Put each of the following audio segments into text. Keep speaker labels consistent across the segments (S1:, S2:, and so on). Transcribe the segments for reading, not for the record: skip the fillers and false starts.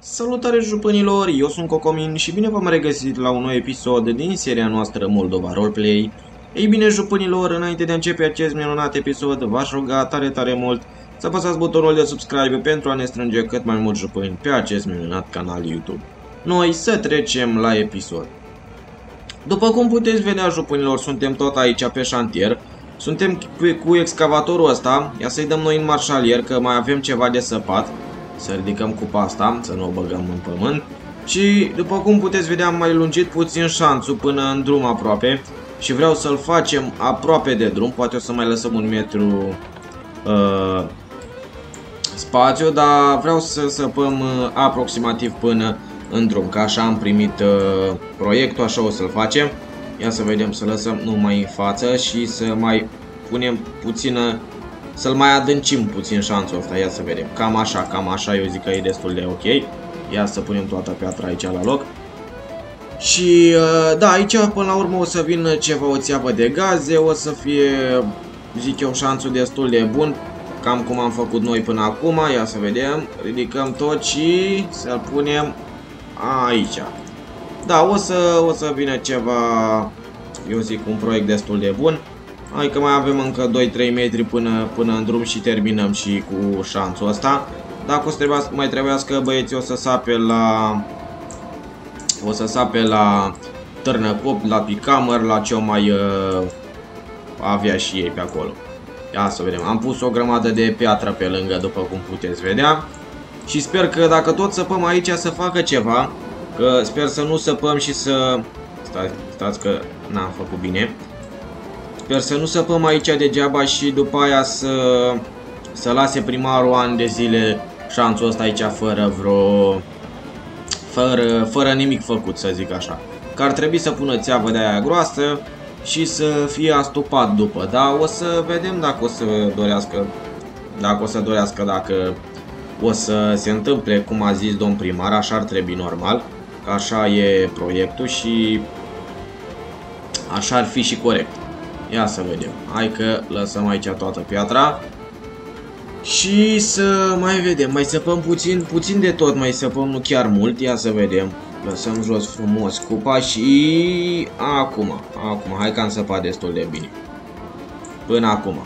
S1: Salutare jupânilor, eu sunt Cocomin și bine v-am regăsit la un nou episod din seria noastră Moldova Roleplay. Ei bine jupânilor, înainte de a începe acest minunat episod, v-aș ruga tare mult să apăsați butonul de subscribe pentru a ne strânge cât mai mulți jupâni pe acest minunat canal YouTube. Noi să trecem la episod. După cum puteți vedea jupânilor, suntem tot aici pe șantier. Suntem cu excavatorul ăsta, ia să-i dăm noi în marșalier că mai avem ceva de săpat. Să ridicăm cupa asta, să nu o băgăm în pământ. Și după cum puteți vedea am mai lungit puțin șanțul până în drum aproape. Și vreau să-l facem aproape de drum, poate o să mai lăsăm un metru spațiu, dar vreau să săpăm aproximativ până în drum, că așa am primit proiectul, așa o să-l facem. Ia să vedem, să lăsăm numai în față și să mai punem puțină, să-l mai adâncim puțin șanțul ăsta, ia să vedem. Cam așa, eu zic că e destul de ok. Ia să punem toată piatra aici la loc. Și da, aici până la urmă o să vină ceva, o țeavă de gaze, o să fie, zic eu, șanțul destul de bun. Cam cum am făcut noi până acum, ia să vedem. Ridicăm tot și să-l punem aici. Da, o să vină ceva, eu zic, un proiect destul de bun. Hai că mai avem încă 2-3 metri până în drum și terminăm și cu șanțul ăsta. Dacă o să mai trebuiască băieții, o să sape la târnăcop, la picamăr, la ce o mai avea și ei pe acolo. Ia să vedem, am pus o grămadă de piatră pe lângă, după cum puteți vedea. Și sper că dacă tot săpăm aici să facă ceva. Că sper să nu săpăm și să... Stați că n-am făcut bine. Sper să nu săpăm aici degeaba și după aia să lase primarul ani de zile șanțul ăsta aici fără nimic făcut, să zic așa. Că ar trebui să pună țeavă de aia groasă și să fie astupat după. Da, o să vedem dacă o să dorească, dacă o să se întâmple cum a zis domn primar, așa ar trebui normal. Că așa e proiectul și așa ar fi și corect. Ia să vedem. Hai că lăsăm aici toată piatra. Și să mai vedem. Mai săpăm puțin de tot. Mai săpăm, nu chiar mult. Ia să vedem. Lăsăm jos frumos cupa și... Acum. Hai că am săpat destul de bine. Până acum.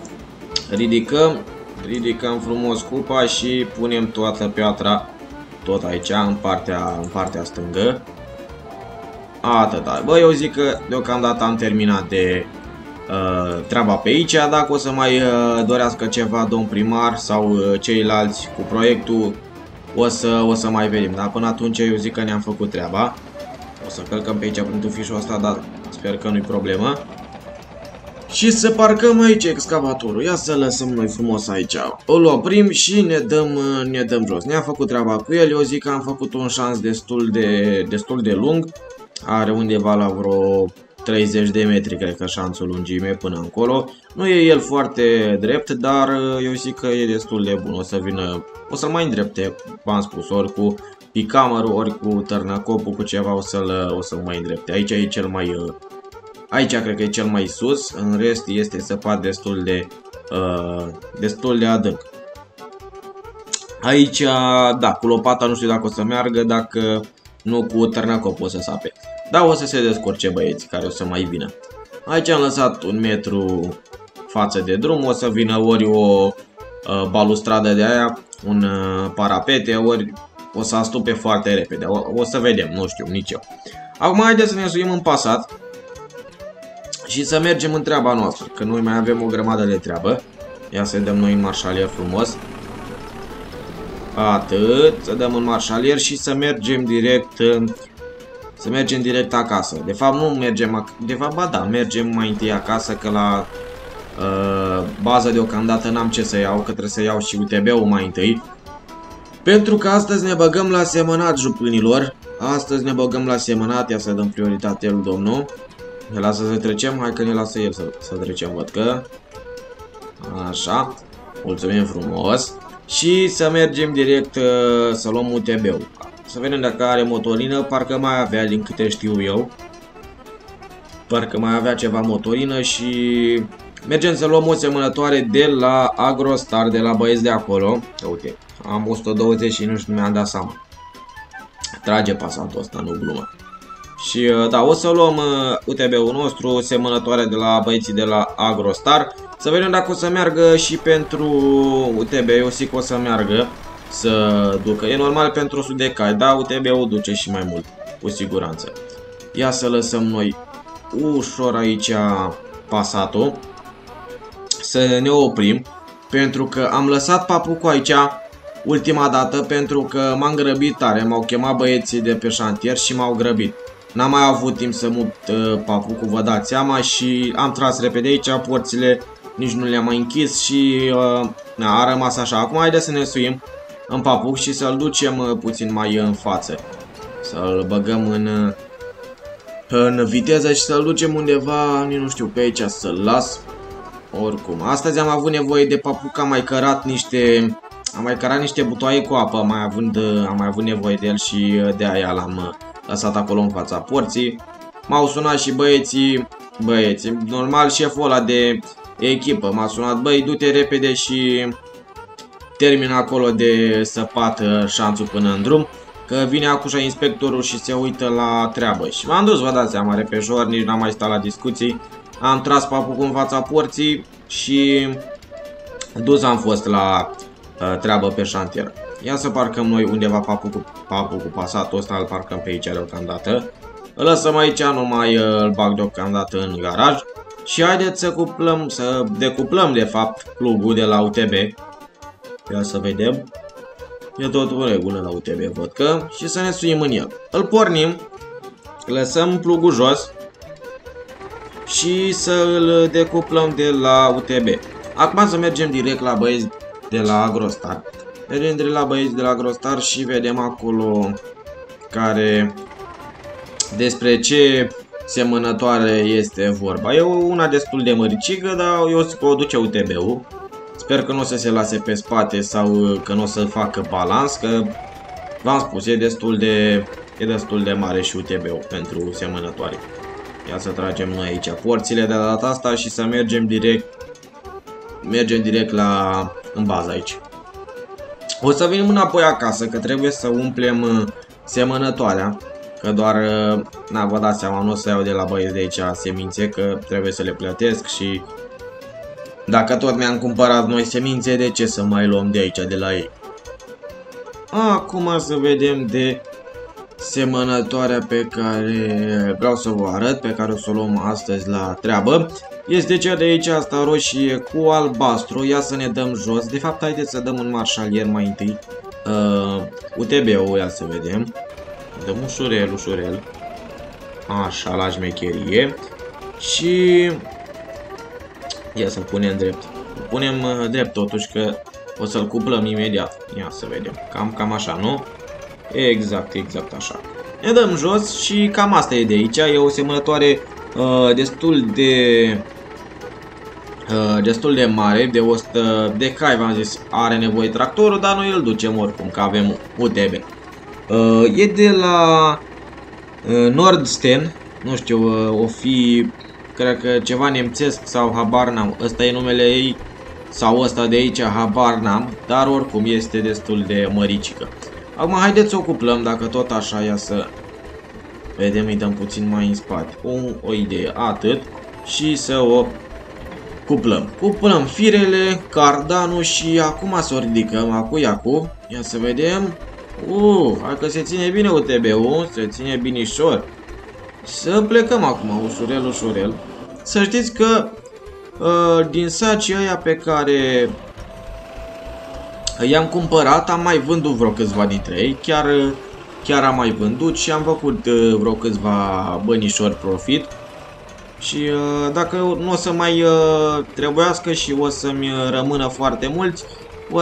S1: Ridicăm frumos cupa și punem toată piatra tot aici, în partea stângă. Atâta. Bă, eu zic că deocamdată am terminat de treaba pe aici. Dacă o să mai dorească ceva domn primar sau ceilalți cu proiectul, o să mai vedem. Dar până atunci eu zic că ne-am făcut treaba. O să călcăm pe aici prin tufișul ăsta, dar sper că nu-i problemă. Și să parcăm aici excavatorul. Ia să lăsăm noi frumos aici. Îl oprim și ne dăm jos. Ne-am făcut treaba cu el. Eu zic că am făcut un șanț destul de lung. Are undeva la vreo 30 de metri, cred că șanțul lungime până încolo. Nu e el foarte drept, dar eu zic că e destul de bun. O să-l mai îndrepte, v-am spus, ori cu picamărul, ori cu târnăcopul, cu ceva o să-l mai îndrepte. Aici e cel mai... Aici cred că e cel mai sus, în rest este săpat destul de adânc. Aici, da, cu lopata nu știu dacă o să meargă, dacă nu cu târnăcop o să sape. Da, o să se descurce băieți care o să mai vină. Aici am lăsat un metru față de drum, o să vină ori o balustradă de aia, un parapete, ori o să astupe foarte repede. O să vedem, nu știu, nici eu. Acum haideți să ne suim în Passat. Și să mergem în treaba noastră, că noi mai avem o grămadă de treabă. Ia să dăm noi în marșalier frumos. Atât, să dăm în marșalier și să mergem direct acasă. De fapt nu mergem, ba da, mergem mai întâi acasă, că la bază deocamdată n-am ce să iau, că trebuie să iau și UTB-ul mai întâi. Pentru că astăzi ne băgăm la semănat, jupânilor. Astăzi ne băgăm la semănat, ia să dăm prioritate lui domnul. Ne lasă să trecem? Hai că ne lasă el să trecem, văd că... Așa. Mulțumim frumos. Și să mergem direct să luăm UTB-ul. Să vedem dacă are motorină. Parcă mai avea, din câte știu eu. Parcă mai avea ceva motorină și... Mergem să luăm o semănătoare de la Agrostar, de la băieți de acolo. Uite, am 120 și nu știu, mi-am dat seama. trage pasatul ăsta, nu glumă. Și da, o să luăm UTB-ul nostru, semănătoare de la băieții de la Agrostar. Să vedem dacă o să meargă și pentru UTB, eu zic că o să meargă să ducă. E normal pentru Sudecai, da, UTB-ul duce și mai mult, cu siguranță. Ia să lăsăm noi ușor aici pasatul, să ne oprim, pentru că am lăsat papucul aici ultima dată pentru că m-am grăbit tare, m-au chemat băieții de pe șantier și m-au grăbit. N-am mai avut timp să mut papucul, vă dați seama, și am tras repede aici, porțile nici nu le-am mai închis și a rămas așa. Acum haideți să ne suim în papuc și să-l ducem puțin mai în față. Să-l băgăm în viteză și să-l ducem undeva, nu știu, pe aici să-l las. Oricum, astăzi am avut nevoie de papuc, am mai cărat niște butoaie cu apă, am mai avut nevoie de el și de aia l-am lăsat acolo în fața porții. M-au sunat și băieții, normal șeful ăla de echipă m-a sunat, băi, du-te repede și termină acolo de săpat șanțul până în drum, că vine acușa inspectorul și se uită la treabă. Și m-am dus, vă dați seama, repejor, nici n-am mai stat la discuții, am tras papucul în fața porții și dus am fost la treabă pe șantier. Ia să parcăm noi undeva papucul pasatul ăsta, îl parcăm pe aici deocamdată. Îl lăsăm aici, nu mai îl bag deocamdată în garaj. Și haideți să decuplăm de fapt plugul de la UTB. Ia să vedem. E tot în regulă la UTB, văd că. Și să ne suim în el. Îl pornim, lăsăm plugul jos și să îl decuplăm de la UTB. Acum să mergem direct la băieți de la Agrostar. Mergem direct la băieți de la Agrostar și vedem acolo despre ce semănătoare este vorba. E una destul de măricică, dar eu zic că o duce UTB-ul. Sper că nu o să se lase pe spate sau că nu o să facă balans, că v-am spus, e destul de mare și UTB-ul pentru semănătoare. Ia să tragem noi aici porțile de data asta și să mergem direct în bază aici. O să venim înapoi acasă, că trebuie să umplem semănătoarea. Că doar, vă dați seama, nu o să iau de la băieți de aici semințe, că trebuie să le plătesc și dacă tot mi-am cumpărat noi semințe, de ce să mai luăm de aici, de la ei? Acum să vedem de semănătoarea pe care vreau să vă arăt, pe care o să o luăm astăzi la treabă. Este cea de aici, asta roșie cu albastru. Ia să ne dăm jos. De fapt, haideți să dăm un marșalier mai întâi. UTB-ul, ia să vedem. Dăm ușurel. Așa, la șmecherie. Și ia să-l punem drept. Îl punem drept totuși, că o să-l cuplăm imediat. Ia să vedem. Cam așa, nu? Exact așa. Ne dăm jos și cam asta e de aici. E o semănătoare destul de mare, de 100 de cai, v-am zis, are nevoie tractorul, dar noi îl ducem oricum, că avem UTB. E de la Nordsten, nu știu, o fi, cred că ceva nemțesc sau habar n-am, ăsta e numele ei, sau ăsta de aici, habar n-am, dar oricum este destul de măricică. Acum haideți să o cuplăm, dacă tot așa, ia să vedem, îi dăm puțin mai în spate, o idee, atât, și să o cuplăm. Cuplăm firele, cardanul și acum să o ridicăm, acu, ia să vedem. Hai că se ține bine UTB-ul, se ține binișor. Să plecăm acum, ușurel. Să știți că din sacii ăia pe care i-am cumpărat, am mai vândut vreo câțiva dintre ei, chiar am mai vândut și am făcut vreo câțiva bănișori profit. Și dacă nu o să mai trebuiască și o să-mi rămână foarte mulți, o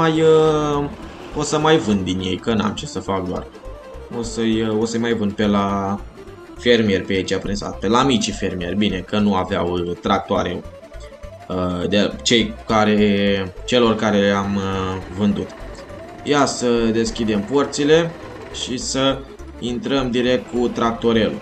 S1: să mai vând din ei, că n-am ce să fac doar. O să mai vând pe la fermieri pe aici prin sat, pe la micii fermieri, bine, că nu aveau tractoare de celor care am vândut. Ia să deschidem porțile și să intrăm direct cu tractorelul.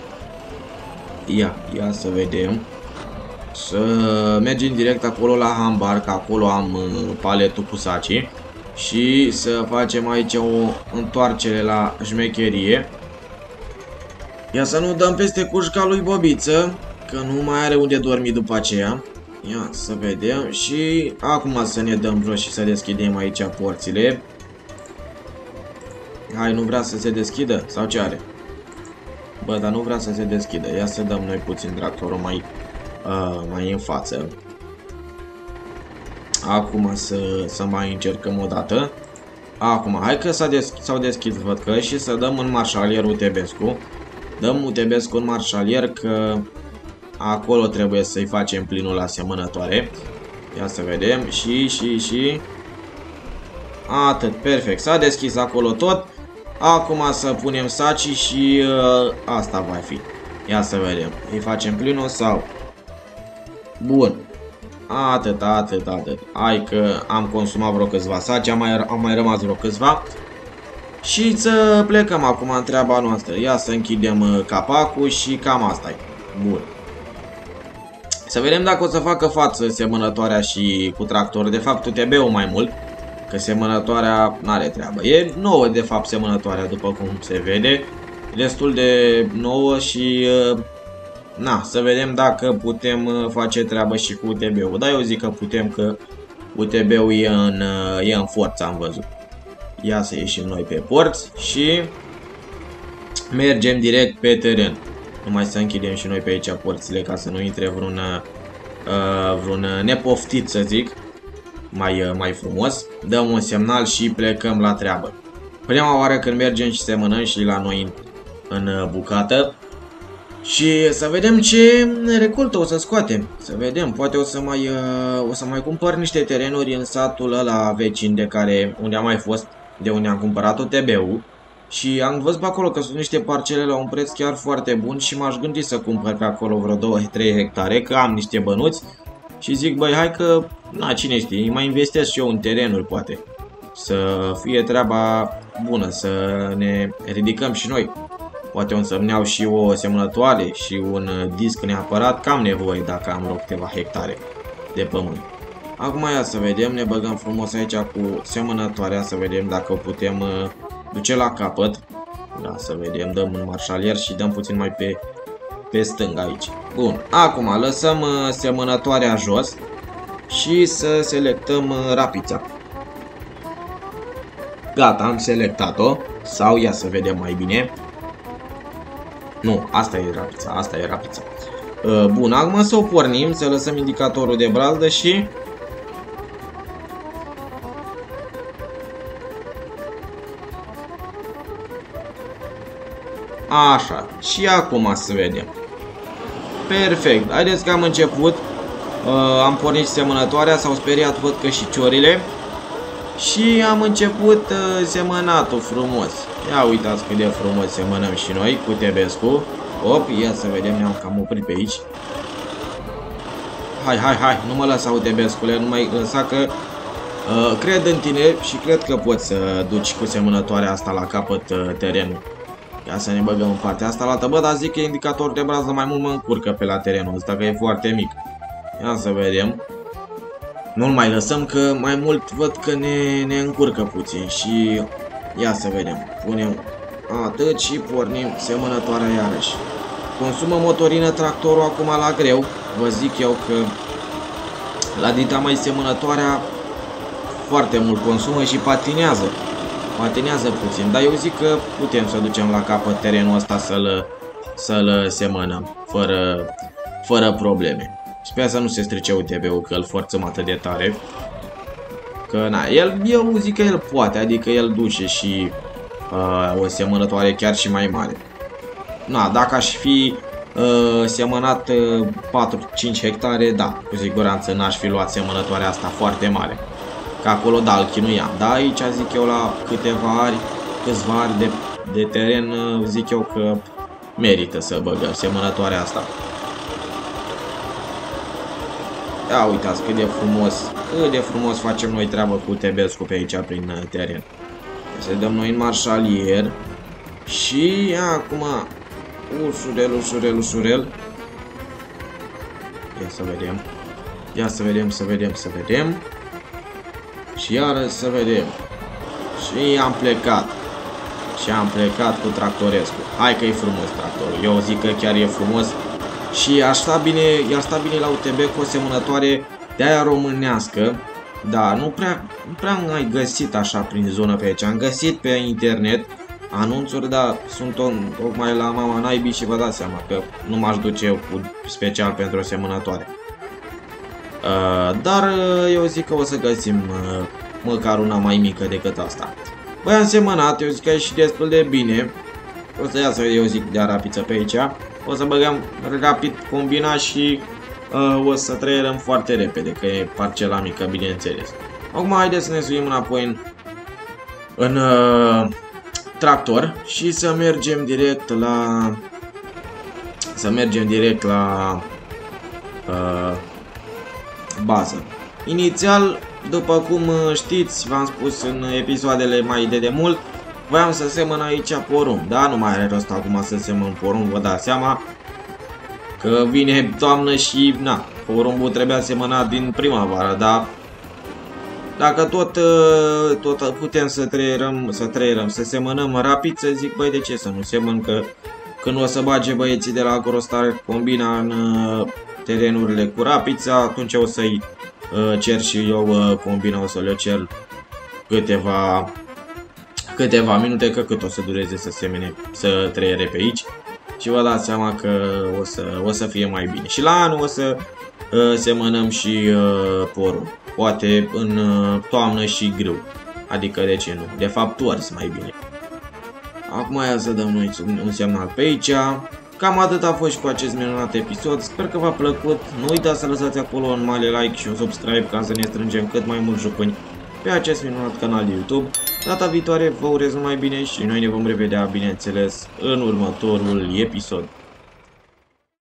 S1: Ia să vedem. Să mergem direct acolo la hambar, că acolo am paletul cu sacii. Și să facem aici o întoarcere la șmecherie. Ia să nu dăm peste cușca lui Bobiță, că nu mai are unde dormi după aceea. Ia să vedem și acum să ne dăm jos și să deschidem aici porțile. Hai, nu vrea să se deschidă? Sau ce are? Bă, dar nu vrea să se deschidă. Ia să dăm noi puțin tractorul mai în față. Acum să mai încercăm o dată. Acum, hai că s-au deschis, văd că, și să dăm în marșalier Utebescu. Dăm Utebescu în marșalier, că acolo trebuie să-i facem plinul asemănătoare. Ia să vedem. Și... Atât, perfect. S-a deschis acolo tot. Acum să punem sacii și asta va fi. Ia să vedem. Îi facem plinul sau... Bun. Atât. Hai că am consumat vreo câțiva saci, am mai rămas vreo câțiva. Și să plecăm acum în treaba noastră. Ia să închidem capacul și cam asta-i. Bun. Să vedem dacă o să facă față semănătoarea și cu tractor. De fapt, UTB-ul mai mult. Că semănătoarea n-are treabă. E nouă, de fapt, semănătoarea, după cum se vede. Destul de nouă și... Na, să vedem dacă putem face treabă și cu UTB-ul. Dar eu zic că putem, că UTB-ul e în forță, am văzut. Ia să ieșim noi pe porți și mergem direct pe teren. Numai să închidem și noi pe aici porțile ca să nu intre vreun nepoftit, să zic, mai frumos. Dăm un semnal și plecăm la treabă. Prima oară când mergem și semănăm și la noi în bucată. Și să vedem ce recoltă o să scoatem. Să vedem, poate o să mai cumpăr niște terenuri în satul ăla vecin unde am mai fost, de unde am cumpărat UTB-ul. Și am văzut pe acolo că sunt niște parcele la un preț chiar foarte bun și m-aș gândi să cumpăr pe acolo vreo 2-3 hectare, că am niște bănuți. Și zic, băi, hai că, na, cine știe, mai investesc și eu în terenuri, poate. Să fie treaba bună, să ne ridicăm și noi. Poate o să-mi iau și o semănătoare și un disc neapărat, că am nevoie dacă am vreo câteva hectare de pământ. Acum ia să vedem, ne băgăm frumos aici cu semănătoarea, să vedem dacă o putem duce la capăt. Da, să vedem, dăm în marșalier și dăm puțin mai pe stânga aici. Bun, acum lăsăm semănătoarea jos și să selectăm rapița. Gata, am selectat-o. Sau ia să vedem mai bine. Nu, asta e rapița, bun, acum să o pornim, să lăsăm indicatorul de brazdă și... Așa, și acum să vedem. Perfect, haideți că am început. Am pornit semănătoarea, s-au speriat, văd că și ciorile. Și am început semănatul frumos. Ia uitați cât de frumos semănăm și noi cu Utebescu. Op, ia să vedem, ne-am cam oprit pe aici. Hai, nu mă lăsa Utebescule, nu mai lăsa că cred în tine și cred că poți să duci cu semănătoarea asta la capăt terenul. Ia să ne băgăm în partea asta la bă, dar zic că indicatorul de brază mai mult mă încurcă pe la terenul ăsta, că e foarte mic. Ia să vedem. Nu-l mai lăsăm, că mai mult văd că ne încurcă puțin. Și ia să vedem. Punem atât și pornim semănătoarea iarăși. Consumă motorină tractorul acum la greu. Vă zic eu că la dita mai semănătoarea foarte mult consumă și patinează. Patinează puțin, dar eu zic că putem să ducem la capăt terenul ăsta să-l semănăm fără probleme. Sper să nu se strice UTB-ul, că îl forțăm atât de tare. Că na, eu zic că el poate, adică el duce și o semănătoare chiar și mai mare. Na, dacă aș fi semănat 4-5 hectare, da, cu siguranță n-aș fi luat semănătoarea asta foarte mare. Că acolo, da, îl chinuiam. Da, aici zic eu la câțiva ari de teren, zic eu că merită să băgăm semănătoarea asta. Ia uitați cât de frumos facem noi treabă cu Utebescu pe aici prin teren. Să dăm noi în marșalier. Și acum ușurel. Ia să vedem. Și iară să vedem. Și am plecat. Și am plecat cu tractorescu. Hai că e frumos tractorul. Eu zic că chiar e frumos. Și ar sta bine la UTB cu o semănătoare de aia românească. Da, nu prea am mai găsit așa prin zonă pe aici. Am găsit pe internet anunțuri, dar sunt tocmai la mama naibii și vă dați seama că nu m-aș duce eu cu special pentru o semănătoare. Dar eu zic că o să găsim măcar una mai mică decât asta. Băi, am semănat, eu zic că e și destul de bine. O să iasă, eu zic, de rapiță pe aici. O să băgăm rapid combina și o să trăierăm foarte repede, că e parcela mică, bineînțeles. Acum haideți să ne suim înapoi în tractor și să mergem direct la bază. Inițial, după cum știți, v-am spus în episoadele mai de demult, voiam să semăn aici porumb, da? Nu mai are rost acum să semăn porumb, vă dați seama că vine toamnă și, na, porumbul trebuia semănat din primăvară, dar dacă tot putem să semănăm rapid, să zic, băi, de ce să nu semăn, că când o să bage băieții de la Agrostar combina în terenurile cu rapiță, atunci o să-i cer și eu combina, o să le cer câteva minute, că cât o să dureze să trăiere pe aici. Și vă dați seama că o să fie mai bine. Și la anul o să semănăm și porumb. Poate în toamnă și grâu. Adică de ce nu? De fapt ors mai bine. Acum ia să dăm noi un semnal pe aici. Cam atât a fost și cu acest minunat episod. Sper că v-a plăcut. Nu uitați să lăsați acolo un mare like și un subscribe ca să ne strângem cât mai mulți jocăni pe acest minunat canal de YouTube. Data viitoare vă urez numai bine și noi ne vom revedea, bineînțeles, în următorul episod.